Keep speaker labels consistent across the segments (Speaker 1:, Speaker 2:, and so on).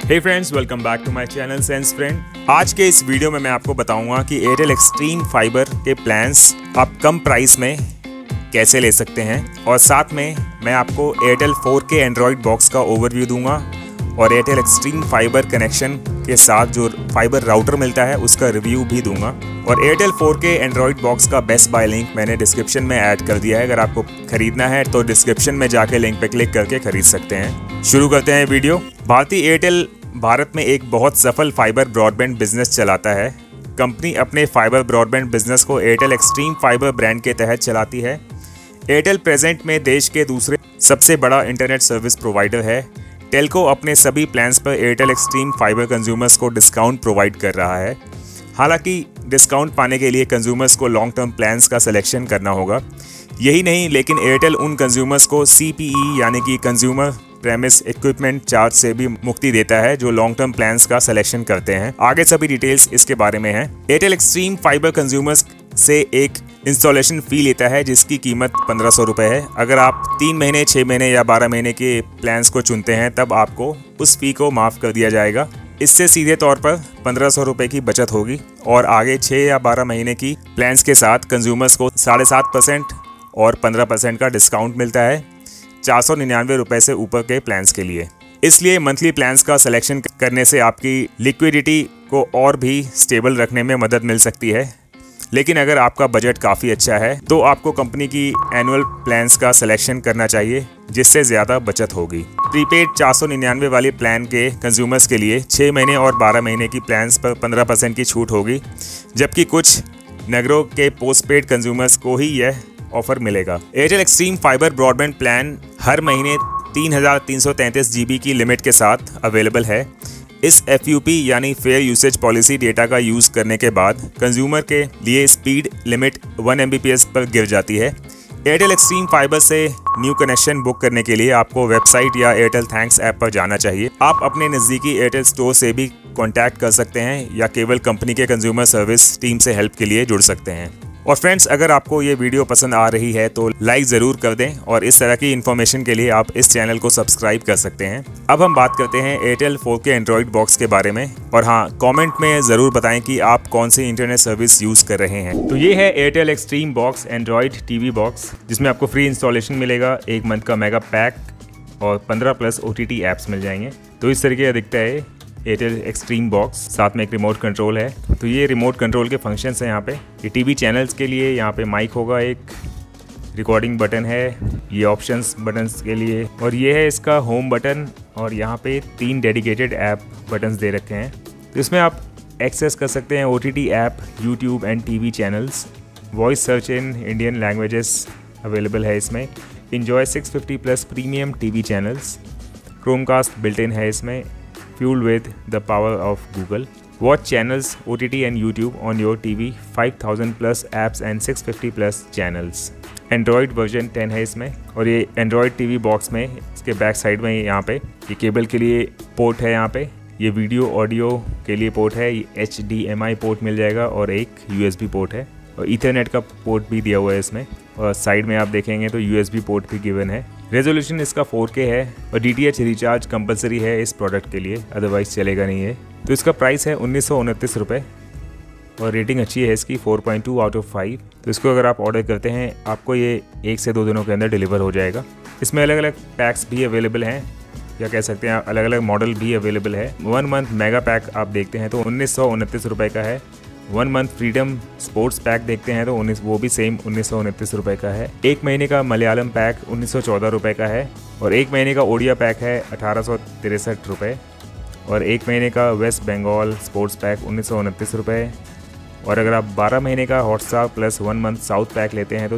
Speaker 1: Hey friends, welcome back to my channel sense friend. आज के इस वीडियो में मैं आपको बताऊंगा कि एयरटेल एक्सट्रीम फाइबर के प्लान्स आप कम प्राइस में कैसे ले सकते हैं और साथ में मैं आपको एयरटेल 4K एंड्रॉयड बॉक्स का ओवरव्यू दूंगा और एयरटेल एक्सट्रीम फाइबर कनेक्शन के साथ जो फाइबर राउटर मिलता है उसका रिव्यू भी दूंगा। और एयरटेल 4K एंड्रॉयड बॉक्स का बेस्ट बाय लिंक मैंने डिस्क्रिप्शन में ऐड कर दिया है। अगर आपको खरीदना है तो डिस्क्रिप्शन में जाके लिंक पे क्लिक करके खरीद सकते हैं। शुरू करते हैं वीडियो। भारतीय एयरटेल भारत में एक बहुत सफल फाइबर ब्रॉडबैंड बिजनेस चलाता है। कंपनी अपने फाइबर ब्रॉडबैंड बिजनेस को एयरटेल एक्सट्रीम फाइबर ब्रांड के तहत चलाती है। एयरटेल प्रेजेंट में देश के दूसरे सबसे बड़ा इंटरनेट सर्विस प्रोवाइडर है। टेलको अपने सभी प्लान्स पर एयरटेल एक्सट्रीम फाइबर कंज्यूमर्स को डिस्काउंट प्रोवाइड कर रहा है। हालांकि डिस्काउंट पाने के लिए कंज्यूमर्स को लॉन्ग टर्म प्लान्स का सिलेक्शन करना होगा। यही नहीं, लेकिन एयरटेल उन कंज्यूमर्स को CPE यानी कि कंज्यूमर प्रेमिस इक्विपमेंट चार्ज से भी मुक्ति देता है जो लॉन्ग टर्म प्लान्स का सिलेक्शन करते हैं। आगे सभी डिटेल्स इसके बारे में है। एयरटेल एक्सट्रीम फाइबर कंज्यूमर्स से एक इंस्टॉलेशन फ़ी लेता है जिसकी कीमत 1500 रुपये है। अगर आप 3 महीने, 6 महीने या 12 महीने के प्लान्स को चुनते हैं तब आपको उस फ़ी को माफ़ कर दिया जाएगा। इससे सीधे तौर पर 1500 रुपये की बचत होगी और आगे 6 या 12 महीने की प्लान्स के साथ कंज्यूमर्स को 7.5% और 15% का डिस्काउंट मिलता है 499 रुपये से ऊपर के प्लान्स के लिए। इसलिए मंथली प्लान्स का सिलेक्शन करने से आपकी लिक्विडिटी को और भी स्टेबल रखने में मदद मिल सकती है। लेकिन अगर आपका बजट काफ़ी अच्छा है तो आपको कंपनी की एनुअल प्लान्स का सिलेक्शन करना चाहिए जिससे ज़्यादा बचत होगी। प्रीपेड 499 वाले प्लान के कंज्यूमर्स के लिए 6 महीने और 12 महीने की प्लान्स पर 15% की छूट होगी, जबकि कुछ नगरों के पोस्टपेड कंज्यूमर्स को ही यह ऑफर मिलेगा। Airtel Xstream fibre broadband plan हर महीने 3333 GB की लिमिट के साथ अवेलेबल है। इस FUP यानी फेयर यूसेज पॉलिसी डेटा का यूज़ करने के बाद कंज्यूमर के लिए स्पीड लिमिट 1 Mbps पर गिर जाती है। एयरटेल एक्सट्रीम फाइबर से न्यू कनेक्शन बुक करने के लिए आपको वेबसाइट या एयरटेल थैंक्स ऐप पर जाना चाहिए। आप अपने नज़दीकी एयरटेल स्टोर से भी कॉन्टैक्ट कर सकते हैं या केवल कंपनी के कंज्यूमर सर्विस टीम से हेल्प के लिए जुड़ सकते हैं। और फ्रेंड्स, अगर आपको ये वीडियो पसंद आ रही है तो लाइक ज़रूर कर दें और इस तरह की इन्फॉर्मेशन के लिए आप इस चैनल को सब्सक्राइब कर सकते हैं। अब हम बात करते हैं एयरटेल 4K एंड्रॉयड बॉक्स के बारे में। और हाँ, कमेंट में ज़रूर बताएं कि आप कौन सी इंटरनेट सर्विस यूज़ कर रहे हैं। तो ये है Airtel Xstream box Android TV box, जिसमें आपको फ्री इंस्टॉलेशन मिलेगा, 1 मंथ का मेगा पैक और 15+ OTT ऐप्स मिल जाएंगे। तो इस तरीके का दिखता है एयरटेल एक्सट्रीम बॉक्स। साथ में एक रिमोट कंट्रोल है। तो ये रिमोट कंट्रोल के फंक्शंस हैं यहाँ पे। ये TV चैनल्स के लिए यहाँ पे माइक होगा, एक रिकॉर्डिंग बटन है, ये ऑप्शंस बटन्स के लिए, और ये है इसका होम बटन। और यहाँ पे 3 डेडिकेटेड ऐप बटन्स दे रखे हैं। तो इसमें आप एक्सेस कर सकते हैं OTT app, YouTube and TV channels. Voice search in Indian languages available है इसमें। Enjoy 650+ premium TV channels. Chromecast built in है इसमें। Fueled with the power of Google. Watch channels, OTT and YouTube on your TV, 5000+ apps and 650+ channels. Android version 10 है इसमें। और ये Android TV box में इसके बैक साइड में यहाँ पे ये केबल के लिए पोर्ट है। यहाँ पे ये वीडियो ऑडियो के लिए पोर्ट है। ये HDMI पोर्ट मिल जाएगा और एक USB पोर्ट है और ईथरनेट का पोर्ट भी दिया हुआ है इसमें। और साइड में आप देखेंगे तो USB पोर्ट भी गिवन है। रेजोल्यूशन इसका 4K है और DTH रिचार्ज कंपलसरी है इस प्रोडक्ट के लिए, अदरवाइज चलेगा नहीं है। तो इसका प्राइस है 1929 रुपये और रेटिंग अच्छी है इसकी, 4.2 आउट ऑफ 5। तो इसको अगर आप ऑर्डर करते हैं आपको ये 1 से 2 दिनों के अंदर डिलीवर हो जाएगा। इसमें अलग अलग पैक्स भी अवेलेबल हैं, या कह सकते हैं अलग अलग मॉडल भी अवेलेबल है। 1 मंथ मेगा पैक आप देखते हैं तो 1929 रुपये का है। 1 मंथ फ्रीडम स्पोर्ट्स पैक देखते हैं तो वो भी सेम 1929 रुपये का है। 1 महीने का मलयालम पैक 1914 रुपये का है और 1 महीने का ओडिया पैक है 1863 रुपये और 1 महीने का वेस्ट बंगाल स्पोर्ट्स पैक 1929 रुपये। और अगर आप 12 महीने का Hotstar plus 1 month south pack लेते हैं तो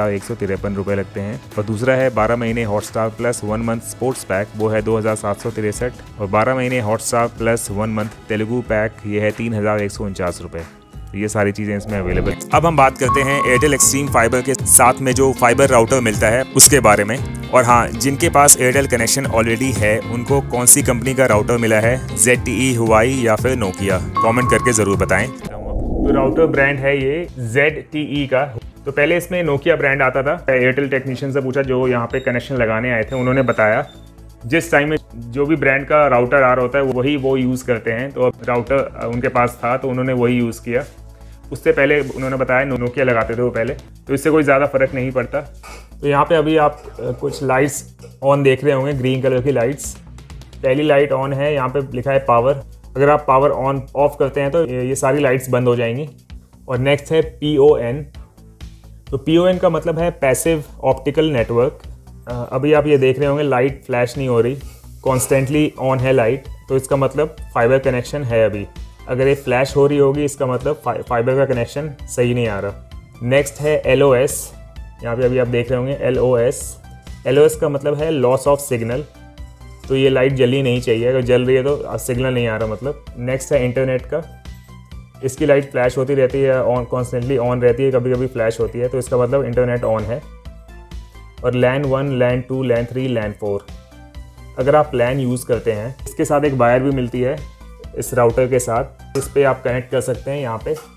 Speaker 1: 3153 रुपये लगते हैं। और दूसरा है 12 महीने Hotstar plus 1 month sports pack, वो है 2763। और 12 महीने Hotstar plus 1 month Telugu pack, ये है 3149 रुपये। ये सारी चीज़ें इसमें अवेलेबल। अब हम बात करते हैं एयरटेल एक्सट्रीम फाइबर के साथ में जो फाइबर राउटर मिलता है उसके बारे में। और हाँ, जिनके पास एयरटेल कनेक्शन ऑलरेडी है उनको कौन सी कंपनी का राउटर मिला है, ZTE, हुआई या फिर नोकिया, कमेंट करके ज़रूर बताएं। तो राउटर ब्रांड है ये ZTE का। तो पहले इसमें नोकिया ब्रांड आता था। एयरटेल टेक्नीशियन से पूछा जो यहाँ पे कनेक्शन लगाने आए थे, उन्होंने बताया जिस टाइम में जो भी ब्रांड का राउटर आ रहा होता है वही वो यूज़ करते हैं। तो अब राउटर उनके पास था तो उन्होंने वही यूज़ किया। उससे पहले उन्होंने बताया नोकिया लगाते थे वो पहले, तो इससे कोई ज़्यादा फ़र्क नहीं पड़ता। तो यहाँ पे अभी आप कुछ लाइट्स ऑन देख रहे होंगे, ग्रीन कलर की लाइट्स। पहली लाइट ऑन है, यहाँ पे लिखा है पावर। अगर आप पावर ऑन ऑफ करते हैं तो ये सारी लाइट्स बंद हो जाएंगी। और नेक्स्ट है PON। तो PON का मतलब है पैसिव ऑप्टिकल नेटवर्क। अभी आप ये देख रहे होंगे लाइट फ्लैश नहीं हो रही, कॉन्स्टेंटली ऑन है लाइट, तो इसका मतलब फाइबर कनेक्शन है। अभी अगर ये फ्लैश हो रही होगी इसका मतलब फाइबर का कनेक्शन सही नहीं आ रहा। नेक्स्ट है LOS। यहाँ पे अभी आप देख रहे होंगे LOS का मतलब है लॉस ऑफ सिग्नल। तो ये लाइट जलनी नहीं चाहिए, अगर जल रही है तो सिग्नल नहीं आ रहा मतलब। नेक्स्ट है इंटरनेट का। इसकी लाइट फ्लैश होती रहती है, ऑन कॉन्स्टेंटली ऑन रहती है, कभी कभी फ्लैश होती है, तो इसका मतलब इंटरनेट ऑन है। और LAN 1, LAN 2, LAN 3, LAN 4। अगर आप LAN यूज़ करते हैं, इसके साथ एक वायर भी मिलती है इस राउटर के साथ, इस पर आप कनेक्ट कर सकते हैं। यहाँ पे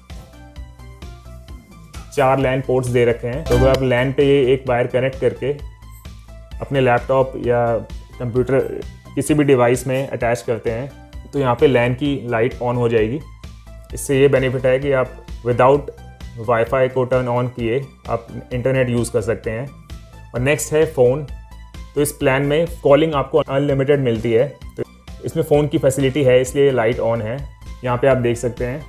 Speaker 1: 4 LAN पोर्ट्स दे रखे हैं। तो अगर आप LAN पे ये एक वायर कनेक्ट करके अपने लैपटॉप या कंप्यूटर किसी भी डिवाइस में अटैच करते हैं तो यहाँ पे LAN की लाइट ऑन हो जाएगी। इससे ये बेनिफिट है कि आप विदाउट वाईफाई को टर्न ऑन किए आप इंटरनेट यूज़ कर सकते हैं। और नेक्स्ट है फ़ोन। तो इस प्लान में कॉलिंग आपको अनलिमिटेड मिलती है, तो इसमें फ़ोन की फैसिलिटी है, इसलिए लाइट ऑन है। यहाँ पे आप देख सकते हैं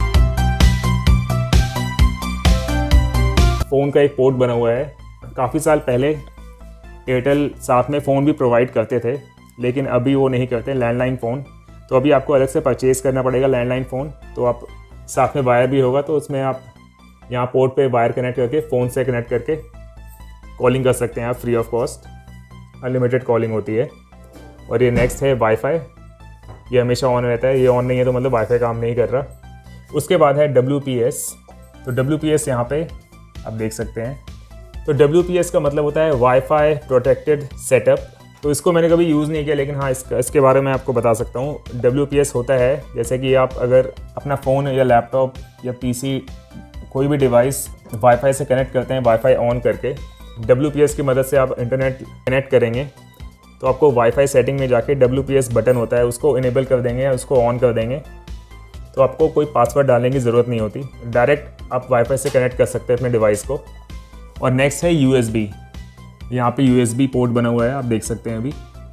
Speaker 1: फ़ोन का एक पोर्ट बना हुआ है। काफ़ी साल पहले एयरटेल साथ में फ़ोन भी प्रोवाइड करते थे, लेकिन अभी वो नहीं करते, लैंडलाइन फ़ोन। तो अभी आपको अलग से परचेज़ करना पड़ेगा लैंडलाइन फ़ोन। तो आप साथ में वायर भी होगा, तो उसमें आप यहाँ पोर्ट पे वायर कनेक्ट करके फ़ोन से कनेक्ट करके कॉलिंग कर सकते हैं आप free of cost. Unlimited calling होती है। और ये नेक्स्ट है वाईफाई। ये हमेशा ऑन रहता है, ये ऑन नहीं है तो मतलब वाईफाई काम नहीं कर रहा। उसके बाद है WPS। तो WPS यहाँ पे आप देख सकते हैं। तो WPS का मतलब होता है वाईफाई प्रोटेक्टेड सेटअप। तो इसको मैंने कभी यूज़ नहीं किया, लेकिन हाँ इसके बारे में आपको बता सकता हूँ। WPS होता है जैसे कि आप अगर अपना फ़ोन या लैपटॉप या PC कोई भी डिवाइस वाईफाई से कनेक्ट करते हैं, वाईफाई ऑन करके WPS की मदद से आप इंटरनेट कनेक्ट करेंगे, तो आपको वाईफाई सेटिंग में जाके WPS बटन होता है, उसको इनेबल कर देंगे या उसको ऑन कर देंगे, तो आपको कोई पासवर्ड डालने की ज़रूरत नहीं होती। डायरेक्ट आप वाईफाई से कनेक्ट कर सकते हैं अपने डिवाइस को। और नेक्स्ट है USB। यहाँ पे USB पोर्ट बना हुआ है, आप देख सकते हैं अभी।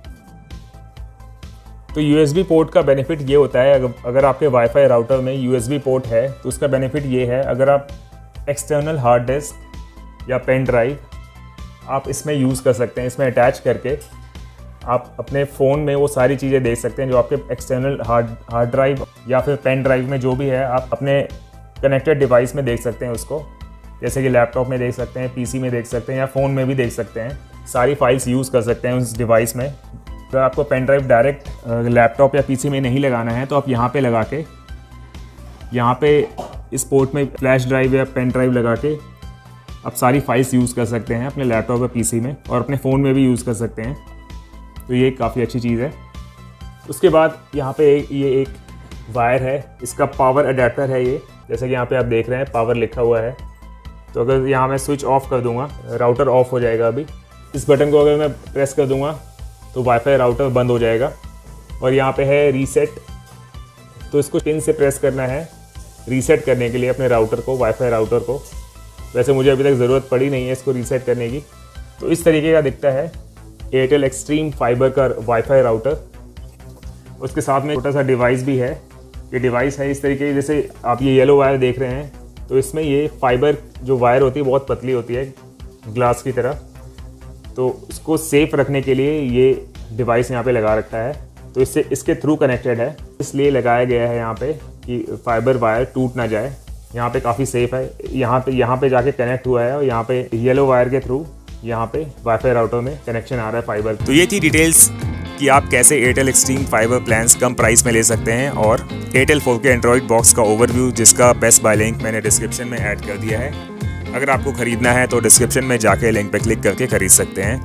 Speaker 1: तो USB पोर्ट का बेनिफिट ये होता है, अगर आपके वाईफाई राउटर में USB पोर्ट है तो उसका बेनिफिट ये है, अगर आप एक्सटर्नल हार्ड डिस्क या पेन ड्राइव आप इसमें यूज़ कर सकते हैं। इसमें अटैच करके आप अपने फ़ोन में वो सारी चीज़ें देख सकते हैं जो आपके एक्सटर्नल हार्ड ड्राइव या फिर पेन ड्राइव में जो भी है, आप अपने कनेक्टेड डिवाइस में देख सकते हैं उसको। जैसे कि लैपटॉप में देख सकते हैं, PC में देख सकते हैं या फ़ोन में भी देख सकते हैं। सारी फाइल्स यूज़ कर सकते हैं उस डिवाइस में। अगर आपको पेन ड्राइव डायरेक्ट लैपटॉप या PC में नहीं लगाना है तो आप यहाँ पे लगा के, यहाँ पे इस पोर्ट में फ्लैश ड्राइव या पेन ड्राइव लगा के आप सारी फाइल्स यूज़ कर सकते हैं अपने लैपटॉप या PC में, और अपने फ़ोन में भी यूज़ कर सकते हैं। तो ये काफ़ी अच्छी चीज़ है। उसके बाद यहाँ पे ये एक वायर है, इसका पावर अडेप्टर है ये। जैसे कि यहाँ पे आप देख रहे हैं पावर लिखा हुआ है। तो अगर यहाँ मैं स्विच ऑफ कर दूंगा, राउटर ऑफ हो जाएगा। अभी इस बटन को अगर मैं प्रेस कर दूंगा तो वाईफाई राउटर बंद हो जाएगा। और यहाँ पे है रीसेट। तो इसको पिन से प्रेस करना है रीसेट करने के लिए अपने राउटर को, वाईफाई राउटर को। वैसे मुझे अभी तक ज़रूरत पड़ी नहीं है इसको रीसेट करने की। तो इस तरीके का दिखता है एयरटेल एक्सट्रीम फाइबर का वाईफाई राउटर। उसके साथ में छोटा सा डिवाइस भी है। ये डिवाइस है इस तरीके, जैसे आप ये येलो वायर देख रहे हैं, तो इसमें ये फाइबर जो वायर होती है बहुत पतली होती है, ग्लास की तरह। तो उसको सेफ रखने के लिए ये डिवाइस यहाँ पे लगा रखा है। तो इससे इसके थ्रू कनेक्टेड है, इसलिए लगाया गया है यहाँ पे कि फाइबर वायर टूट ना जाए। यहाँ पे काफ़ी सेफ है। यहाँ पे जाके कनेक्ट हुआ है और यहाँ पे येलो वायर के थ्रू यहाँ पे वाईफाई राउटर में कनेक्शन आ रहा है फाइबर।
Speaker 2: तो ये थी डिटेल्स कि आप कैसे एयरटेल एक्सट्रीम फाइबर प्लान्स कम प्राइस में ले सकते हैं, और एयरटेल 4K एंड्रॉइड बॉक्स का ओवरव्यू जिसका बेस्ट बाय लिंक मैंने डिस्क्रिप्शन में ऐड कर दिया है। अगर आपको ख़रीदना है तो डिस्क्रिप्शन में जाके लिंक पर क्लिक करके ख़रीद सकते हैं।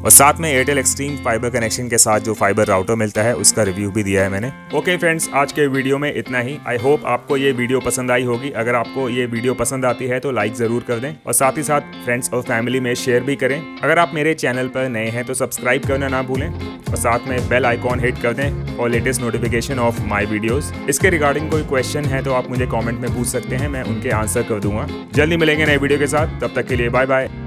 Speaker 1: और साथ में एयरटेल एक्सट्रीम फाइबर कनेक्शन के साथ जो फाइबर राउटर मिलता है उसका रिव्यू भी दिया है मैंने। ओके फ्रेंड्स, आज के वीडियो में इतना ही। आई होप आपको ये वीडियो पसंद आई होगी। अगर आपको ये वीडियो पसंद आती है तो लाइक ज़रूर कर दें और साथ ही साथ फ्रेंड्स और फैमिली में शेयर भी करें। अगर आप मेरे चैनल पर नए हैं तो सब्सक्राइब करना ना भूलें और साथ में बेल आइकॉन हिट कर दें और latest notification of my videos. इसके रिगार्डिंग कोई क्वेश्चन है तो आप मुझे कमेंट में पूछ सकते हैं, मैं उनके आंसर कर दूंगा। जल्दी मिलेंगे नए वीडियो के साथ, तब तक के लिए बाय बाय।